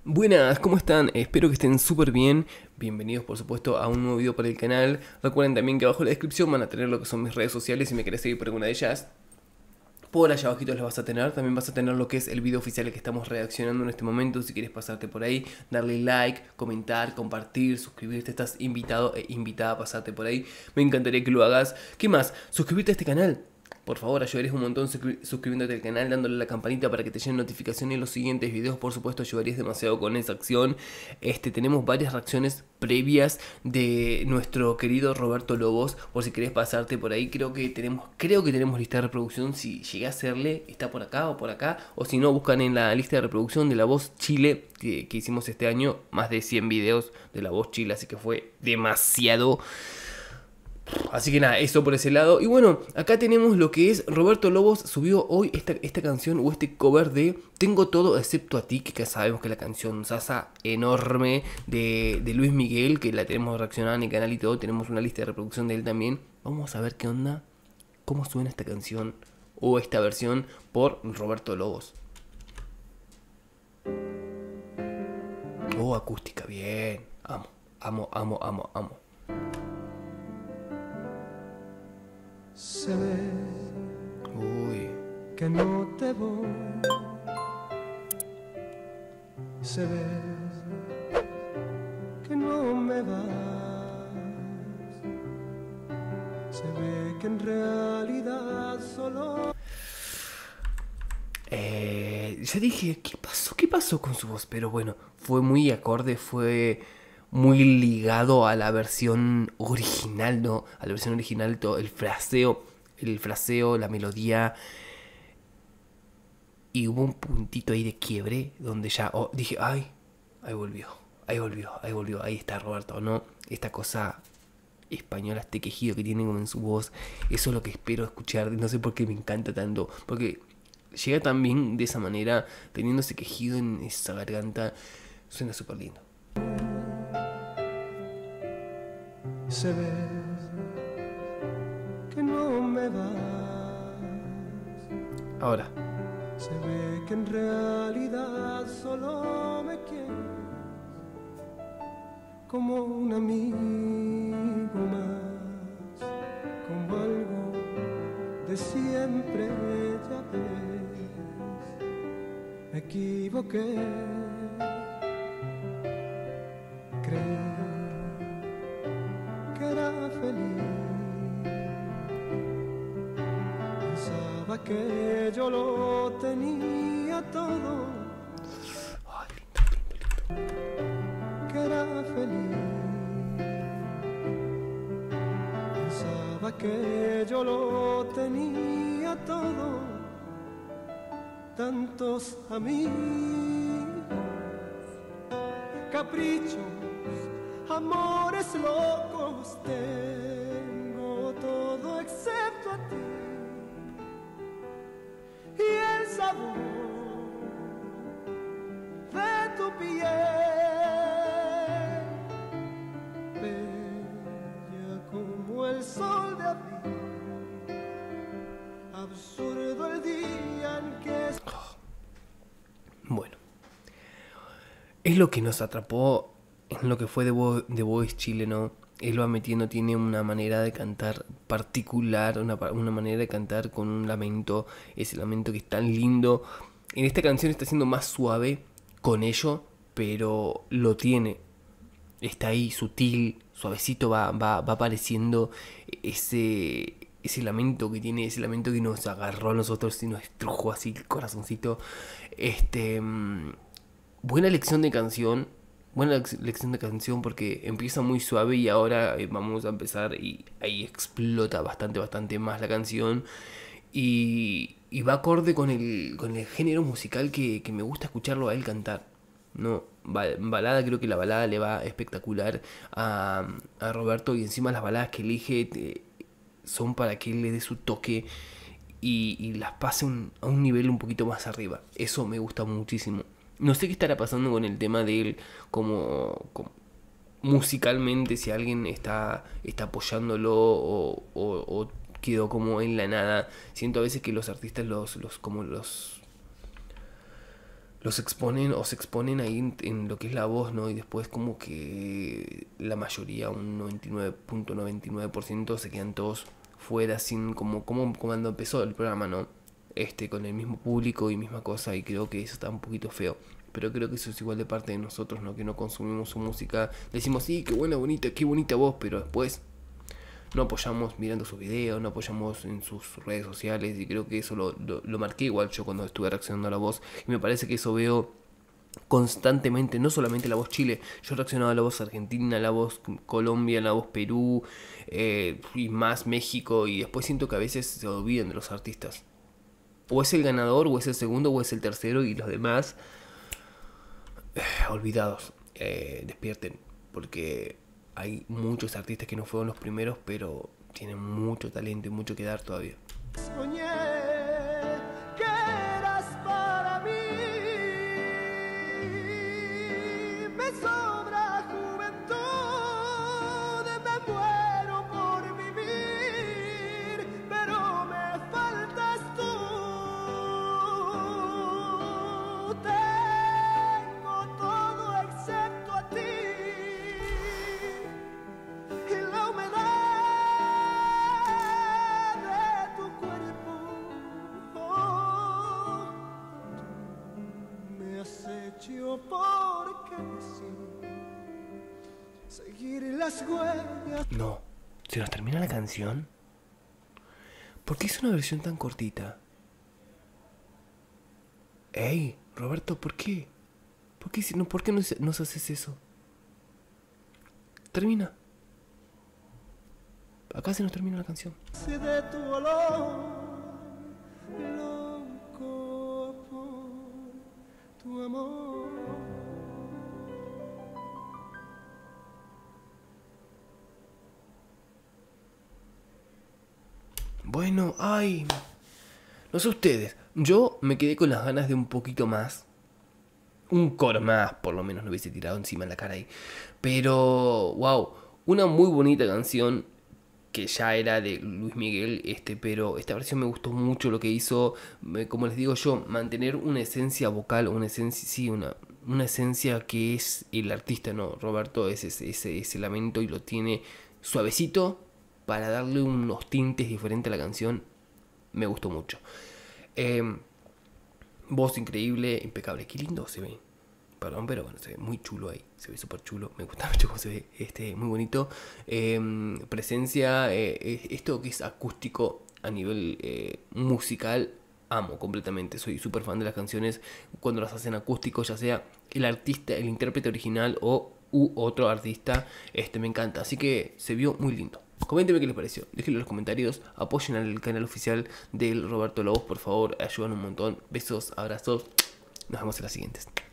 Buenas, ¿cómo están? Espero que estén súper bien. Bienvenidos por supuesto a un nuevo video para el canal. Recuerden también que abajo en la descripción van a tener lo que son mis redes sociales si me querés seguir por alguna de ellas. Por allá abajito las vas a tener, también vas a tener lo que es el video oficial que estamos reaccionando en este momento. Si quieres pasarte por ahí, darle like, comentar, compartir, suscribirte, estás invitado e invitada a pasarte por ahí. Me encantaría que lo hagas. ¿Qué más? Suscribirte a este canal. Por favor, ayudarías un montón suscribiéndote al canal, dándole a la campanita para que te lleguen notificaciones en los siguientes videos. Por supuesto, ayudarías demasiado con esa acción. Tenemos varias reacciones previas de nuestro querido Roberto Lobos. Por si querés pasarte por ahí, creo que tenemos lista de reproducción. Si llegué a hacerle, está por acá o por acá. O si no, buscan en la lista de reproducción de La Voz Chile que hicimos este año. Más de 100 videos de La Voz Chile, así que fue demasiado. Así que nada, eso por ese lado. Y bueno, acá tenemos lo que es Roberto Lobos subió hoy esta canción o este cover de Tengo todo excepto a ti, que ya sabemos que la canción sasa enorme de Luis Miguel, que la tenemos reaccionada en el canal y todo, tenemos una lista de reproducción de él también. Vamos a ver qué onda, cómo suena esta canción o esta versión por Roberto Lobos. Oh, acústica, bien. Amo. Se ve Uy. que no te voy, se ve que no me vas, se ve que en realidad solo... Ya dije, ¿qué pasó? ¿Qué pasó con su voz? Pero bueno, fue muy acorde, fue muy ligado a la versión original, ¿no? A la versión original, todo el fraseo, la melodía. Y hubo un puntito ahí de quiebre donde ya dije, ay, ahí volvió, ahí está Roberto, ¿no? Esta cosa española, este quejido que tiene como en su voz, eso es lo que espero escuchar, no sé por qué me encanta tanto, porque llega tan bien de esa manera, teniendo ese quejido en esa garganta, suena súper lindo. Se ve que no me vas, Ahora, se ve que en realidad solo me quieres como un amigo más, como algo de siempre, ya ves, me equivoqué, creí que era feliz, pensaba que yo lo tenía todo, que era feliz, pensaba que yo lo tenía todo, tantos amigos, caprichos, amores locos, tengo todo excepto a ti y el sabor de tu piel, bella como el sol de abril, absurdo el día en que... bueno, es lo que nos atrapó en lo que fue The Voice Chile, ¿no? Él va metiendo, tiene una manera de cantar particular, una manera de cantar con un lamento, ese lamento que es tan lindo. En esta canción está siendo más suave con ello, pero lo tiene. Está ahí sutil, suavecito, va apareciendo ese lamento que tiene, ese lamento que nos agarró a nosotros y nos estrujó así el corazoncito. Buena lección de canción. Buena lección de canción porque empieza muy suave y ahora vamos a empezar y ahí explota bastante más la canción. Y va acorde con el género musical que me gusta escucharlo a él cantar. No, balada, creo que la balada le va espectacular a Roberto. Y encima las baladas que elige son para que él le dé su toque y las pase a un nivel un poquito más arriba. Eso me gusta muchísimo. No sé qué estará pasando con el tema de él como musicalmente, si alguien está apoyándolo o quedó como en la nada. Siento a veces que los artistas los los exponen o se exponen ahí en lo que es la voz, ¿no? Y después como que la mayoría, un 99.99% se quedan todos fuera sin como cuando empezó el programa, ¿no? Con el mismo público y misma cosa, y creo que eso está un poquito feo. Pero creo que eso es igual de parte de nosotros, ¿no? Que no consumimos su música. Decimos, sí, qué buena, bonita, qué bonita voz, pero después no apoyamos mirando sus videos, no apoyamos en sus redes sociales, y creo que eso lo marqué igual yo cuando estuve reaccionando a la voz, y me parece que eso veo constantemente, no solamente la voz Chile, yo reaccionaba a la voz Argentina, a la voz Colombia, a la voz Perú, y más México, y después siento que a veces se olvidan de los artistas. O es el ganador, o es el segundo, o es el tercero, y los demás olvidados. Despierten, porque hay muchos artistas que no fueron los primeros, pero tienen mucho talento y mucho que dar todavía. Soñé que eras para mí, me sobra juventud, me muero por vivir, pero me faltas tú. Tengo todo excepto a ti, y la humedad de tu cuerpo me acecho porque sin seguir las huellas. No, se nos termina la canción. ¿Por qué es una versión tan cortita? Ey, Roberto, ¿por qué? ¿Por qué nos haces eso? Termina. Acá se nos termina la canción. De tu olor, loco por tu amor. Bueno, ay, no sé ustedes. Yo me quedé con las ganas de un poquito más. Un coro más, por lo menos, lo hubiese tirado encima en la cara ahí. Pero, wow, una muy bonita canción que ya era de Luis Miguel, pero esta versión me gustó mucho lo que hizo, como les digo yo, mantener una esencia vocal, una esencia, sí, una esencia que es el artista, ¿no? Roberto es ese lamento, y lo tiene suavecito para darle unos tintes diferentes a la canción. Me gustó mucho. Voz increíble, impecable. Qué lindo se ve. Perdón, pero bueno, se ve muy chulo ahí. Se ve súper chulo. Me gusta mucho cómo se ve. Muy bonito. Presencia. Esto que es acústico a nivel musical. Amo completamente. Soy súper fan de las canciones cuando las hacen acústico, ya sea el artista, el intérprete original u otro artista. Me encanta. Así que se vio muy lindo. Coméntenme qué les pareció, déjenlo en los comentarios, apoyen al canal oficial del Roberto La Voz, por favor, ayudan un montón. Besos, abrazos, nos vemos en las siguientes.